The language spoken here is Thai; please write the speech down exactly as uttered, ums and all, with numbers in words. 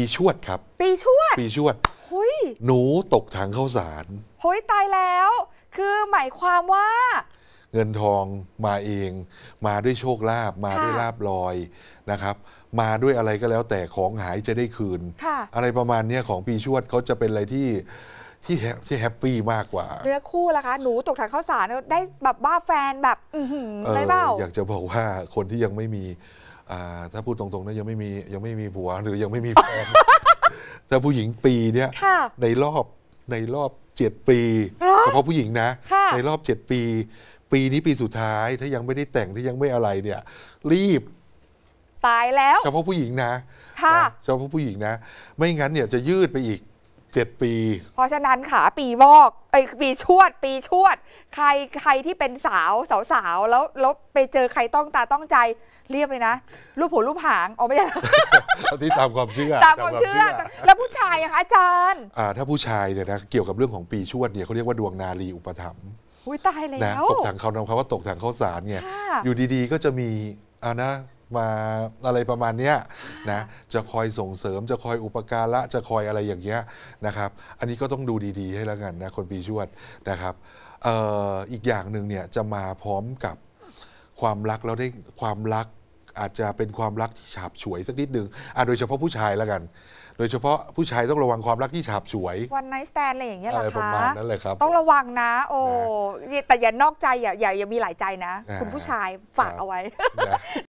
ปีชวดครับปีชวดปีชวดหุยหนูตกถังข้าวสารหุยตายแล้วคือหมายความว่าเงินทองมาเองมาด้วยโชคลาภมาด้วยลาภลอยนะครับมาด้วยอะไรก็แล้วแต่ของหายจะได้คืนอะไรประมาณนี้ของปีชวดเขาจะเป็นอะไรที่ที่ที่แฮปปี้มากกว่าเนื้อคู่ล่ะคะหนูตกถังข้าวสารได้แบบบ้าแฟนแบบอือหืออะไรเปล่าอยากจะบอกว่าคนที่ยังไม่มีถ้าพูดตรงๆนะยังไม่มียังไม่มีผัวหรือยังไม่มีแฟนถ้าผู้หญิงปีเนี้ยในรอบในรอบเจ็ดปีเฉพาะผู้หญิงนะในรอบเจ็ดปีปีนี้ปีสุดท้ายถ้ายังไม่ได้แต่งถ้ายังไม่อะไรเนี่ยรีบตายแล้วเฉพาะผู้หญิงนะเฉพาะผู้หญิงนะไม่งั้นเนี่ยจะยืดไปอีกเจ็ดปีเพราะฉะนั้นค่ะปีวอกไอปีชวดปีชวดใครใครที่เป็นสาวสาวสาวแล้วแล้วไปเจอใครต้องตาต้องใจเรียบเลยนะรูปหัวรูปหางอ๋อไม่ใช่ที่ตามความเชื่อตามความเชื่อแล้วผู้ชายอะคะอาจารย์อ่าถ้าผู้ชายเนี่ยนะเกี่ยวกับเรื่องของปีชวดเนี่ยเขาเรียกว่าดวงนารีอุปถัมภ์อุ้ยตายแล้วนะตกถังเขานำคำว่าตกถังข้าวสารเนี่ยอยู่ดีๆก็จะมีอ่านะมาอะไรประมาณนี้นะจะคอยส่งเสริมจะคอยอุปการะจะคอยอะไรอย่างเงี้ยนะครับอันนี้ก็ต้องดูดีๆให้แล้วกันนะคนปีชวดนะครับ อ, ออีกอย่างหนึ่งเนี่ยจะมาพร้อมกับความรักแล้วได้ความรักอาจจะเป็นความรักที่ฉาบฉวยสักนิดนึงอ่ะโดยเฉพาะผู้ชายแล้วกันโดยเฉพาะผู้ชายต้องระวังความรักที่ฉาบฉวยวันไนท์สแตนอะไรอย่างเงี้ยหรอคะอะไรประมาณนั้นเลยครับต้องระวังนะโอ้แต่อย่านอกใจอย่าอย่าอย่ามีหลายใจนะคุณผู้ชายฝากเอาไว้